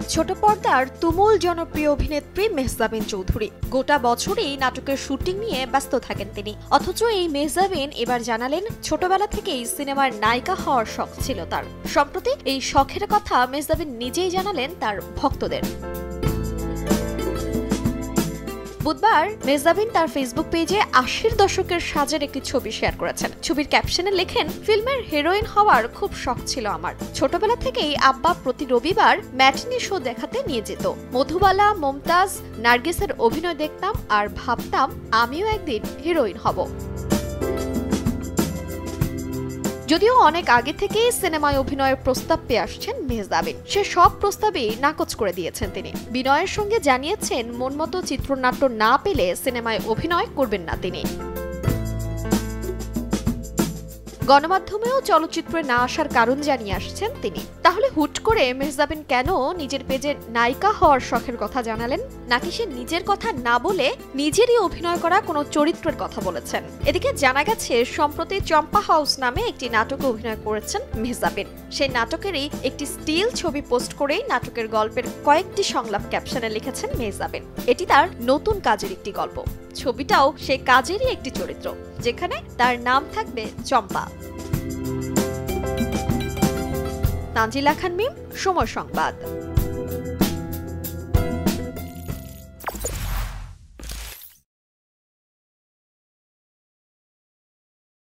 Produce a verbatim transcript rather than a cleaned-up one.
ছোট পর্দার তুমুল জনপ্রিয় অভিনেত্রী মেহজাবিন চৌধুরী গোটা বছরেই নাটকের শুটিং নিয়ে ব্যস্ত থাকেন তিনি। অথচ এই মেহজাবিন এবার জানালেন ছোটবেলা থেকেই সিনেমার নায়িকা হওয়ার শখ ছিল তার। সম্প্রতি এই শখের কথা মেহজাবিন নিজেই জানালেন তার ভক্তদের। বুধবার মেহজাবিন তার ফেসবুক পেজে আশির দশকের সাজের একটি ছবি শেয়ার করেছেন। ছবির ক্যাপশনে লেখেন, ফিল্মের হিরোইন হওয়ার খুব শখ ছিল আমার। ছোটবেলা থেকেই আব্বা প্রতি রবিবার ম্যাটনি শো দেখাতে নিয়ে যেত। মধুবালা, মমতাজ, নার্গিসের অভিনয় দেখতাম আর ভাবতাম আমিও একদিন হিরোইন হব। যদিও অনেক আগে থেকেই সিনেমায় অভিনয়ের প্রস্তাব পেয়ে আসছেন মেহজাবিন, সে সব প্রস্তাবেই নাকচ করে দিয়েছেন তিনি। বিনয়ের সঙ্গে জানিয়েছেন মনমতো চিত্রনাট্য না পেলে সিনেমায় অভিনয় করবেন না তিনি। গণমাধ্যমেও চলচ্চিত্রে না আসার কারণ জানিয়ে আসছেন তিনি। তাহলে হুট করে মেহজাবিন কেন নিজের পেজে নায়িকা হওয়ার শখের কথা জানালেন? নাকি সে নিজের কথা না বলে নিজেরই অভিনয় করা কোনো চরিত্রের কথা বলেছেন? এদিকে জানা গেছে সম্প্রতি চম্পা হাউস নামে একটি নাটকে অভিনয় করেছেন মেহজাবিন। সেই নাটকেরই একটি স্টিল ছবি পোস্ট করেই নাটকের গল্পের কয়েকটি সংলাপ ক্যাপশনে লিখেছেন মেহজাবিন। এটি তার নতুন কাজের একটি গল্প। ছবিটাও সে কাজেরই একটি চরিত্র, যেখানে তার নাম থাকবে চম্পা। তানজিলা খান মিম, সময় সংবাদ।